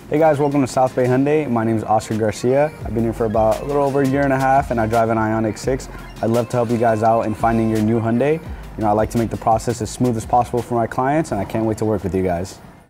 Hey guys, welcome to South Bay Hyundai. My name is Oscar Garcia. I've been here for about a little over a year and a half and I drive an Ioniq 6. I'd love to help you guys out in finding your new Hyundai. I like to make the process as smooth as possible for my clients and I can't wait to work with you guys.